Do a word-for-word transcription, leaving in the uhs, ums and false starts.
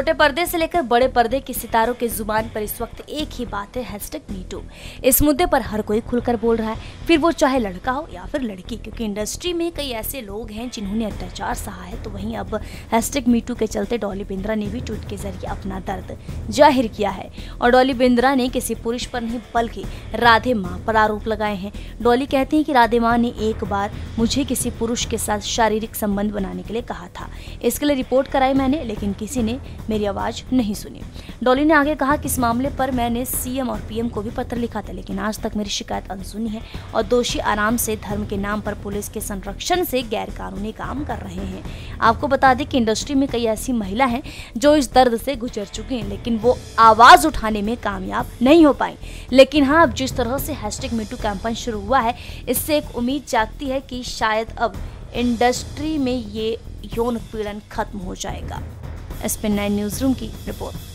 छोटे पर्दे से लेकर बड़े पर्दे की सितारों के जुबान पर इस वक्त एक ही बात है, हैशटैग मी टू। इस मुद्दे पर हर कोई खुलकर बोल रहा है, फिर वो चाहे लड़का हो या फिर लड़की, क्योंकि इंडस्ट्री में कई ऐसे लोग हैं जिन्होंने अत्याचार सहा है। तो वहीं अब हैशटैग मी टू के चलते डॉली बिंद्रा ने भी ट्वीट के जरिए अपना दर्द जाहिर किया है। और डॉली बिंद्रा ने किसी पुरुष पर नहीं बल्कि राधे माँ पर आरोप लगाए हैं। डॉली कहती हैं कि राधे माँ ने एक बार मुझे किसी पुरुष के साथ शारीरिक संबंध बनाने के लिए कहा था। इसके लिए रिपोर्ट कराई मैंने, लेकिन किसी ने मेरी आवाज नहीं सुनी। डॉली ने आगे कहा कि इस मामले पर मैंने सीएम और पीएम को भी पत्र लिखा था, लेकिन आज तक मेरी शिकायत अनसुनी है और दोषी आराम से धर्म के नाम पर पुलिस के संरक्षण से गैर कानूनी काम कर रहे हैं। आपको बता दें कि इंडस्ट्री में कई ऐसी महिला हैं जो इस दर्द से गुजर चुकी हैं, लेकिन वो आवाज उठाने में कामयाब नहीं हो पाई। लेकिन हाँ, अब जिस तरह से हैशटैग मी टू कैंपेन शुरू हुआ है, इससे एक उम्मीद जागती है कि शायद अब इंडस्ट्री में ये यौन उत्पीड़न खत्म हो जाएगा। S P nine newsroom की रिपोर्ट।